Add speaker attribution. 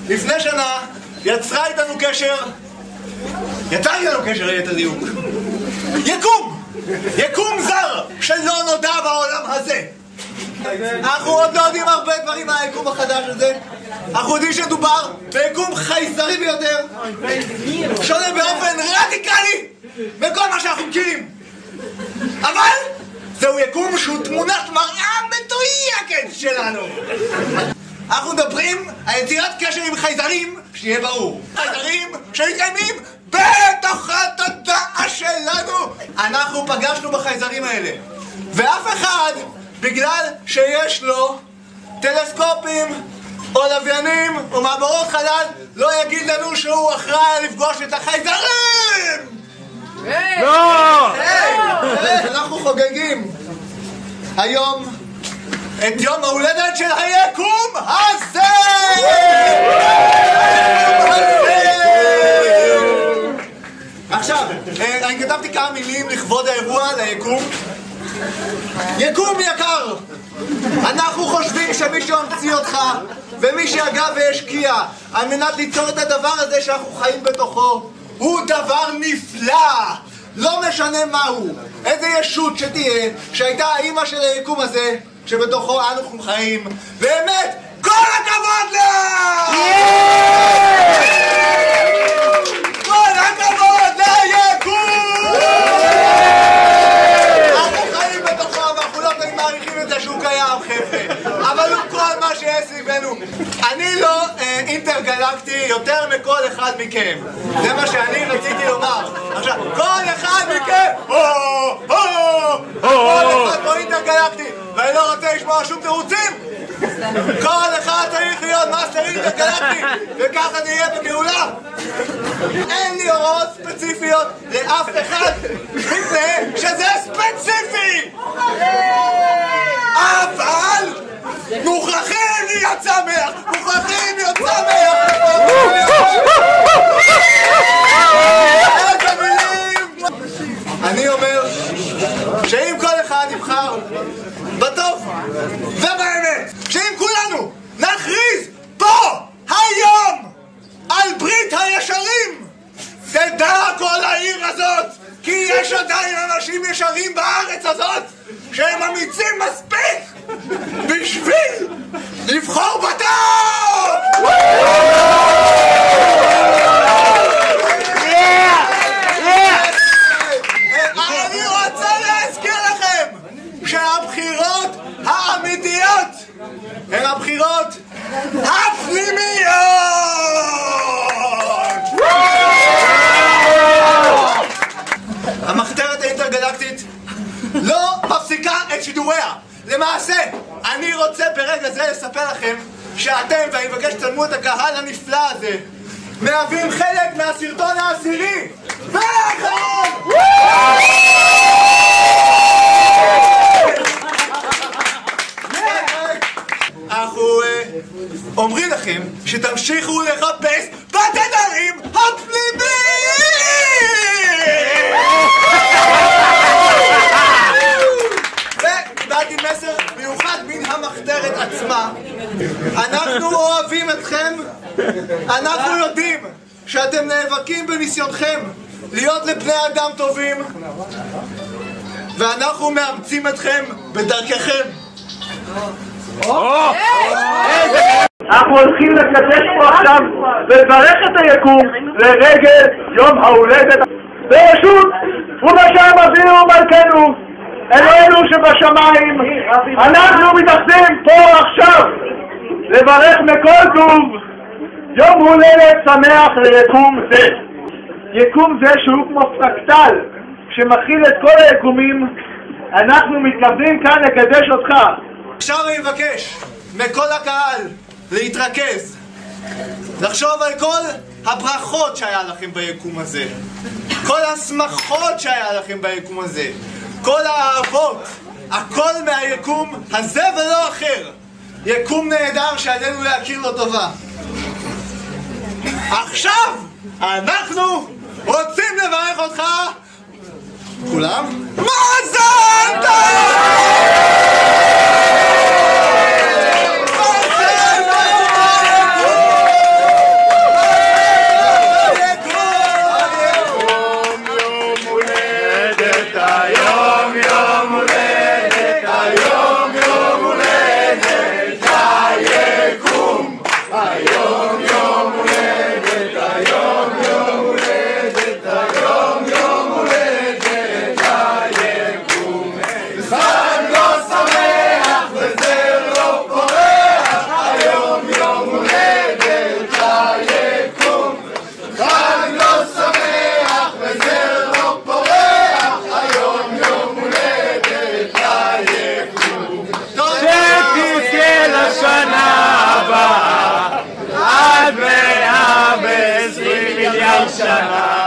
Speaker 1: לפני שנה יצרה איתנו קשר, יצר איתנו קשר ליתר דיוק, יקום זר שלא נודע בעולם הזה. אנחנו עוד לא יודעים הרבה דברים על היקום החדש הזה. אנחנו יודעים שדובר ביקום חייזרי ביותר, שונה באופן רדיקלי בכל מה שאנחנו מכירים, אבל זהו יקום שהוא תמונת מראה מדויקת שלנו. אנחנו מדברים על יצירת קשר עם חייזרים, שיהיה ברור, חייזרים שמתקיימים בתוך התודעה שלנו. אנחנו פגשנו בחייזרים האלה, ואף אחד, בגלל שיש לו טלסקופים או לוויינים או מעברות חלל, לא יגיד לנו שהוא אחראי לפגוש את החייזרים.
Speaker 2: לא!
Speaker 1: אנחנו חוגגים היום את יום ההולדת של היקום הזה! עכשיו, אני כתבתי כמה מילים לכבוד האירוע ליקום. יקום יקר, אנחנו חושבים שמי שהמציא אותך ומי שהגע והשקיע על מנת ליצור את הדבר הזה שאנחנו חיים בתוכו הוא דבר נפלא. לא משנה מהו, איזה ישות שתהיה, שהייתה האמא של היקום הזה שבתוכו אנו חיים, באמת כל הכבוד לה! כל הכבוד ליקום! אנחנו חיים בתוכו ואנחנו לא תמיד מעריכים את זה שהוא קיים, חבר'ה, אבל הוא כל מה שיש סביבנו. אני לא אינטרגלקטי יותר מכל אחד מכם, זה מה שאני רציתי לומר. עכשיו, כל אחד מכם כל אחד פה אינטרגלקטי, ואני לא רוצה לשמוע שום תירוצים. כל אחד צריך להיות מאסטר אינטרגלקטי, וככה זה יהיה בגאולה. אין לי הוראות ספציפיות לאף אחד מפני שזה ספציפי, אבל מוכרחים להיות שמח, מוכרחים להיות שמח. אני אומר שאם כל אחד יבחר בטוב ובאמת, שאם כולנו נכריז פה היום על ברית הישרים, תדע כל העיר הזאת כי יש עדיין אנשים ישרים בארץ הזאת שהם אמיצים מספיק בשביל לבחור בטוב. אני רוצה להזכיר לכם שהבחירות האמיתיות הן הבחירות הפנימיות. המחתרת האינטרגלקטית לא מפסיקה את שידוריה. למעשה, אני רוצה ברגע זה לספר לכם שאתם, ואני מבקש שתצלמו את הקהל הנפלא הזה, מהווים חלק מהסרטון העשירי. ביחד! אנחנו אומרים לכם שתמשיכו לחפש בתדרים הפנימיים! וקיבלתי מסר מיוחד מן המחתרת עצמה. אנחנו אוהבים אתכם, אנחנו יודעים שאתם נאבקים בניסיונכם להיות לבני אדם טובים, ואנחנו מאמצים אתכם בדרככם.
Speaker 2: אנחנו הולכים לקדש פה עכשיו ולברך את היקום לרגל יום ההולדת ברשות ובשם אבינו מלכנו אלוהינו שבשמיים. אנחנו מתאחדים פה עכשיו לברך מכל טוב יום הולדת שמח ליקום זה. יקום זה שהוא כמו פרקטל שמכיל את כל היקומים. אנחנו מתכוונים כאן לקדש אותך.
Speaker 1: עכשיו אני מבקש מכל הקהל להתרכז, לחשוב על כל הברכות שהיה לכם ביקום הזה, כל השמחות שהיה לכם ביקום הזה, כל האהבות, הכל מהיקום הזה ולא אחר. יקום נהדר שעלינו להכיר לו טובה. עכשיו אנחנו רוצים לברך אותך כולם מזל טוב! שנה